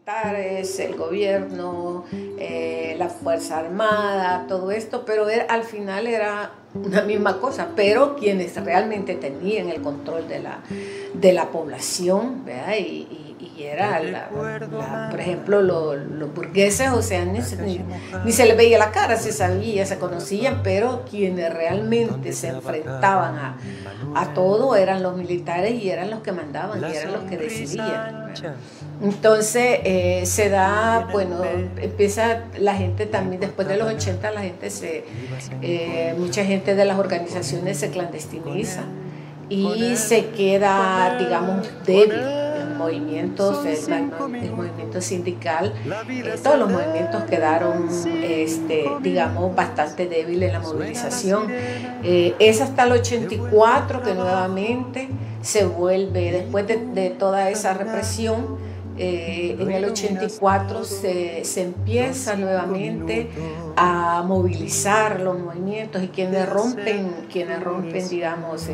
militares, el gobierno, la Fuerza Armada, todo esto, pero al final era una misma cosa, pero quienes realmente tenían el control de la población, ¿verdad? Y era, por ejemplo, los burgueses, o sea, ni se les veía la cara, se sabía, se conocían, pero quienes realmente se enfrentaban a todo eran los militares y eran los que mandaban y eran los que decidían, ¿verdad? Entonces se da, bueno, empieza la gente también, después de los 80 la gente mucha gente de las organizaciones se clandestiniza y se queda, digamos, débil. Movimientos, el movimiento sindical, todos los movimientos quedaron, digamos, bastante débiles en la movilización. Es hasta el 84 que nuevamente se vuelve, después de toda esa represión, en el 84 se empieza nuevamente a movilizar los movimientos y quienes rompen, digamos,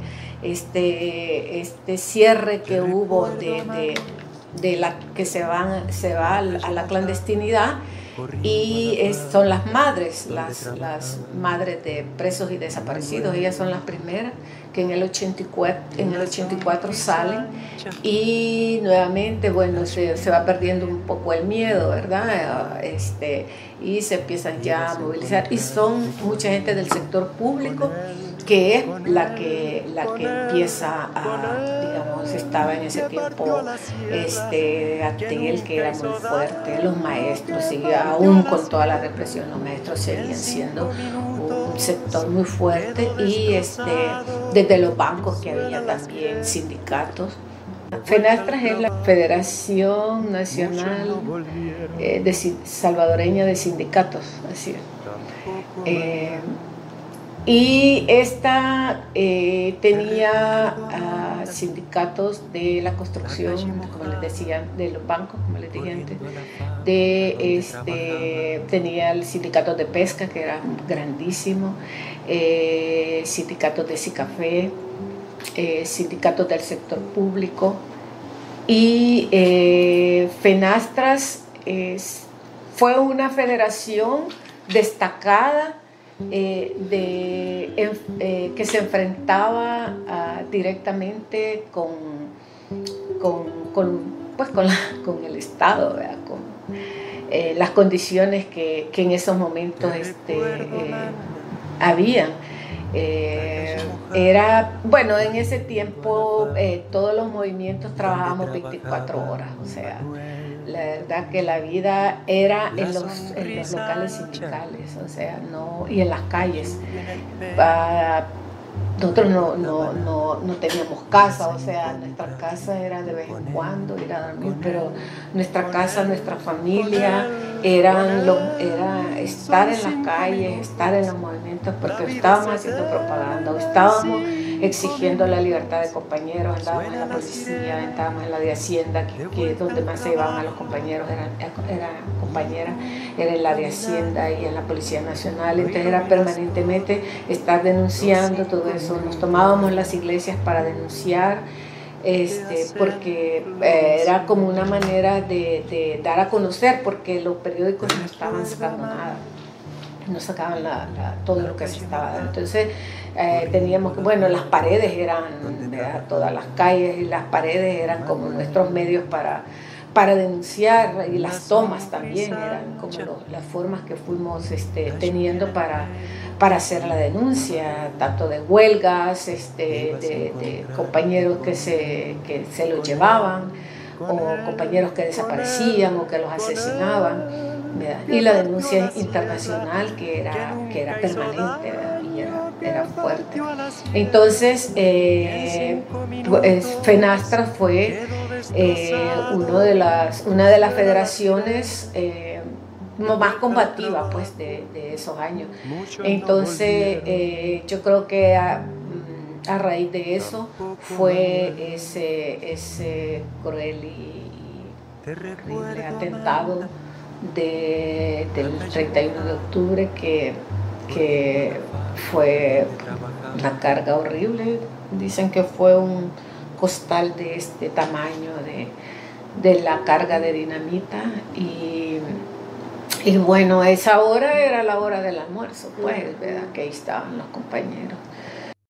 este cierre que hubo de la que se va a la clandestinidad, y son las madres de presos y desaparecidos. Ellas son las primeras que en el 84 salen, y nuevamente, bueno, se va perdiendo un poco el miedo, ¿verdad? Y se empiezan ya a movilizar, y son mucha gente del sector público que es la que empieza digamos, estaba en ese tiempo Atel, que era muy fuerte, los maestros, y aún con toda la represión los maestros seguían siendo un sector muy fuerte, y desde los bancos que había también sindicatos. FENASTRAS es la Federación Nacional Salvadoreña de Sindicatos, así es. Y esta tenía sindicatos de la construcción, como les decía, de los bancos, como les dije antes, tenía el sindicato de pesca, que era grandísimo, sindicatos de SICAFE, sindicatos del sector público, y FENASTRAS fue una federación destacada que se enfrentaba directamente con el Estado, ¿verdad? Con las condiciones que en esos momentos habían. Bueno, en ese tiempo todos los movimientos trabajábamos 24 horas, o sea, la verdad que la vida era en los locales sindicales, o sea, y en las calles. Nosotros no teníamos casa, o sea, nuestra casa era de vez en cuando ir a dormir, pero nuestra casa, nuestra familia era estar en las calles, estar en los movimientos, porque estábamos haciendo propaganda, o estábamos exigiendo la libertad de compañeros, andábamos en la policía, estábamos en la de Hacienda, que donde más se llevaban a los compañeros compañeras, era en la de Hacienda y en la Policía Nacional. Entonces era permanentemente estar denunciando todo eso. Nos tomábamos las iglesias para denunciar, porque era como una manera de dar a conocer, porque los periódicos no estaban sacando nada, no sacaban todo lo que se estaba dando. Entonces teníamos que, bueno, las paredes eran, ¿verdad? Todas las calles y las paredes eran como nuestros medios para denunciar, y las tomas también eran como las formas que fuimos teniendo para hacer la denuncia, tanto de huelgas, de compañeros que se los llevaban, o compañeros que desaparecían o que los asesinaban, ¿verdad? Y la denuncia internacional que era permanente, ¿verdad? Y era fuerte. Entonces FENASTRAS fue una de las federaciones más combativa, pues, de esos años. Entonces yo creo que a raíz de eso fue ese cruel y terrible atentado del 31 de octubre, que fue una carga horrible. Dicen que fue un costal de este tamaño de la carga de dinamita y bueno, esa hora era la hora del almuerzo, pues, ¿verdad? Que ahí estaban los compañeros.